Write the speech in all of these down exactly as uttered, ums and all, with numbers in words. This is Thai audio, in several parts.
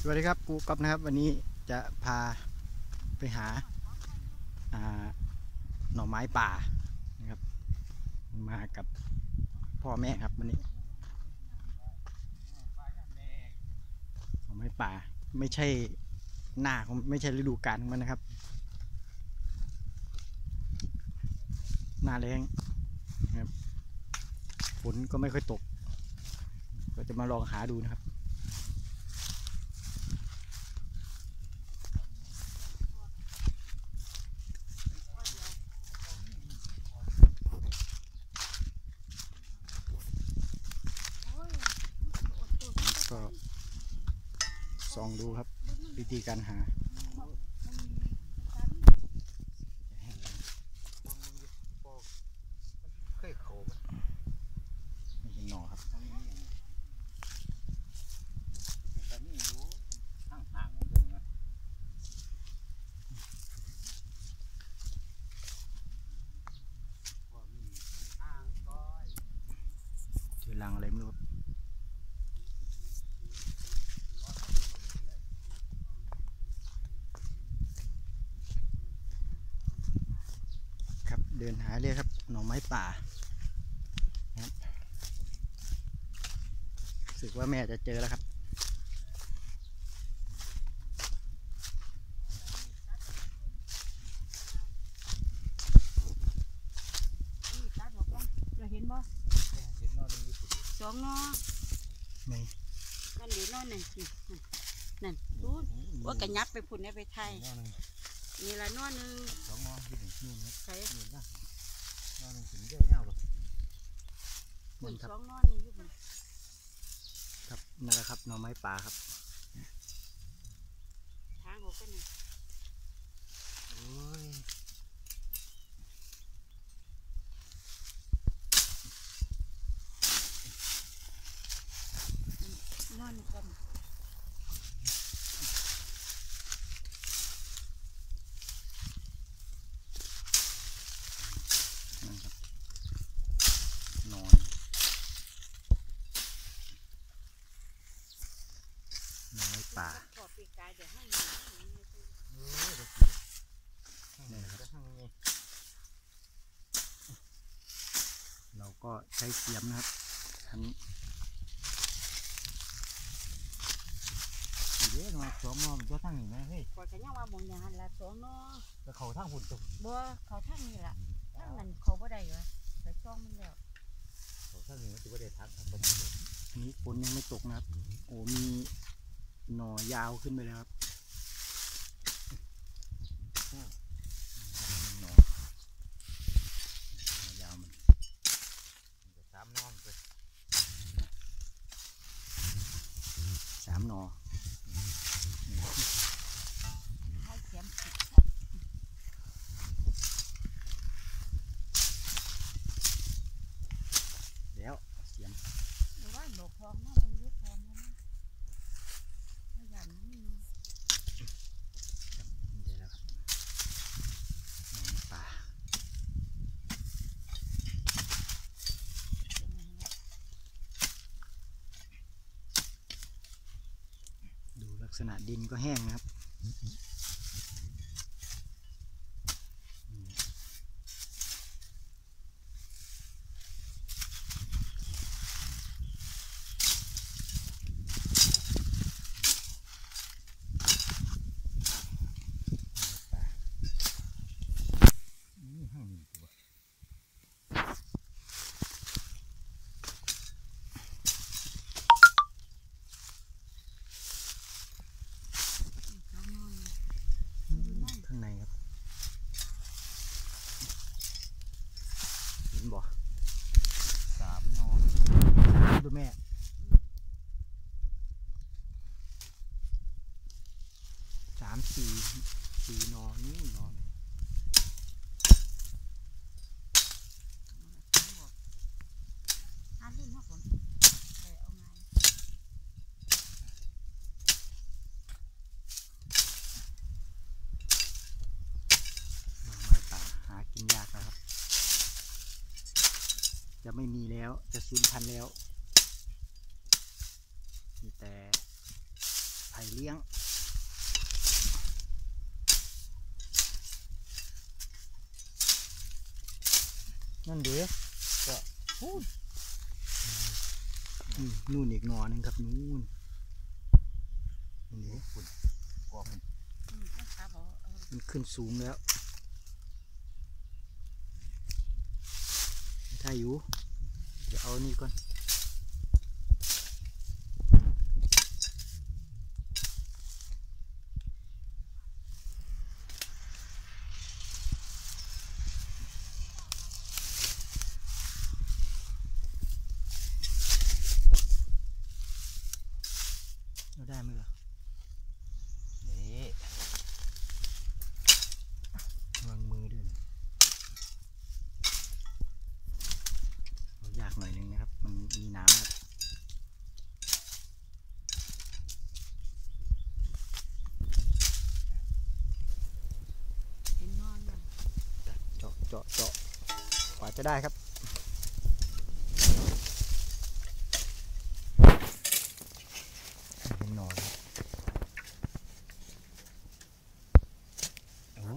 สวัสดีครับกูก๊อฟนะครับวันนี้จะพาไปหาหน่อไม้ป่านะครับมากับพ่อแม่ครับวันนี้หน่อไม้ป่าไม่ใช่หน้าของไม่ใช่ฤดูกาลมันนะครับหน้าแล้งนะครับฝนก็ไม่ค่อยตกก็จะมาลองหาดูนะครับก็ส่องดูครับวิธีการหาไม่เห็นหน่อครับเจอรังอะไรไม่รู้ครับครับเดินหาเรื่อยครับหน่อไม้ป่ารู้สึกว่าแม่จะเจอแล้วครับสองนอนั่นเดี๋ยวนอนนั่นสินั่นพูดว่ากระยับไปพุ่นเนี่ยไปไทยนี่ละนอหนึ่งสองนอที่หนึ่งนู่นนะใช่หนึ่งนะนอหนึ่งถึงเยอะเงาหรอกมันสองนอนี่อยู่บนครับนั่นแหละครับหน่อไม้ป่าครับทางหัวกันนี่โอ้ยนอนกันนั่นครับนอนหน่อไม้ป่านี่นะครับเราก็ใช้เสียมนะครับทั้งเดี๋ยวมาสองนอมันจะทั้งนี่ไหมเฮ้ยกว่ากันยังว่าบางอย่างละสองนอแล้วเขาทั้งหุ่นตุกบัวเขาทั้งนี่แหละทั้งนั้นเขาบ่ได้เหรอไปช่องมันแล้วเขาทั้งนี่มันจะไม่ได้ทักทักคนอันนี้ฝนยังไม่ตกนะครับโอ้มีหน่อยาวขึ้นไปแล้วครับหน่อยาวมันสามนอเลยสามหน่อให้เสียมผิดแล้วเสียมหรือว่าหลบพองนะมันยุบพองนะไม่อย่างนี้เดี๋ยวแล้วครับป่าดูลักษณะดินก็แห้งนะครับข้างในครับเห็นบ่สามนอดูแม่สามสี่สี่นอนี่นอนอันนี้นะผมไปเอาไงกินยากนะครับจะไม่มีแล้วจะสูญพันธุ์แล้วมีแต่ไผ่เลี้ยงนั่นเดี๋ยวก็นู่นอีกหนอหนึ่งครับนู่นนี่ฝุ่นกองมันอืมต้องขาบอกเอามันขึ้นสูงแล้วถ้าอยู่เดี๋ยวเอานี่ก่อนเอาได้ไหมล่ะนี่วางมือด้วยนะเอายากหน่อยนึงนะครับ มันมีน้ำครับเป็นนอนเลยเจาะเจาะเจาะกว่าจะได้ครับเป็นหนอนโอ้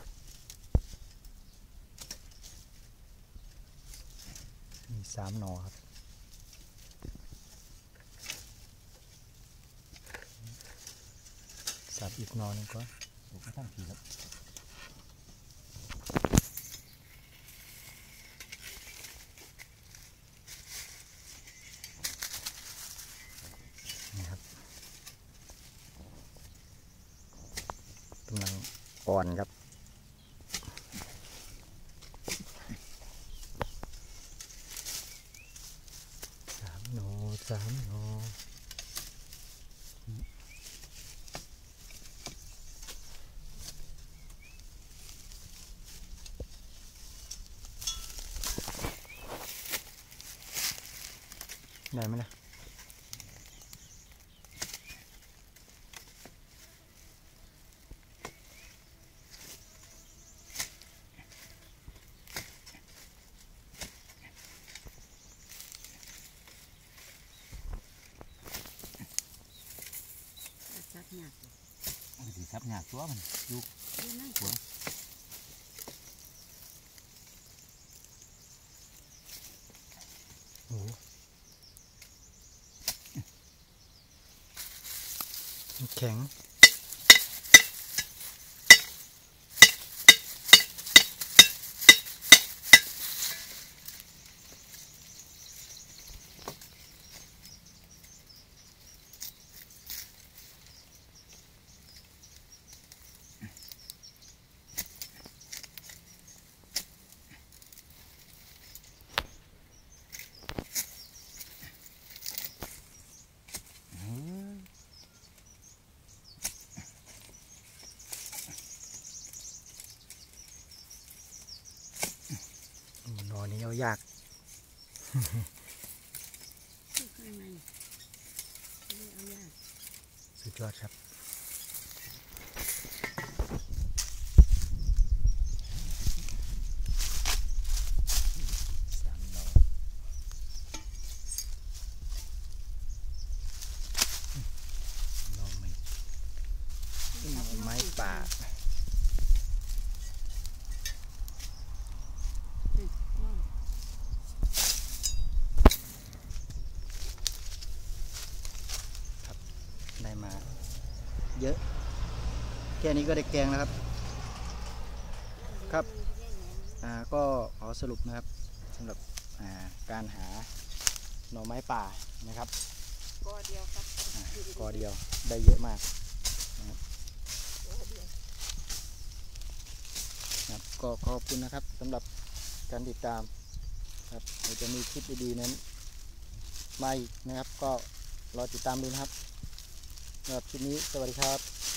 มีสามหนอครับสับอีกหนอหนึงก่อนถูกกระทั่งทีแล้วนี่ครับกำลังอ่อนครับสามหนอสามหนอได้ไหมนะจับหนักมันสิซับหยากตัวมันอยู่ดูนั่นหัวโอ้โหมันแข็งหนอนนี้เอายากที่ข้างในไม่ได้เอายากสุดยอดครับสามหนอหนอไม้หนอไม้ป่านี่นอนได้มาเยอะแค่นี้ก็ได้แกงแล้วครับ ครับ อ่าก็ขอสรุปนะครับสำหรับอ่าการหาหน่อไม้ป่านะครับกอเดียวครับอ่ากอเดียวได้เยอะมากนะครับกอเดียวครับก็ขอบคุณนะครับสำหรับการติดตามครับเดี๋ยวจะมีคลิปดีๆนั้นมาอีกนะครับ ก็รอติดตามดูนะครับสำหรับคลิปนี้สวัสดีครับ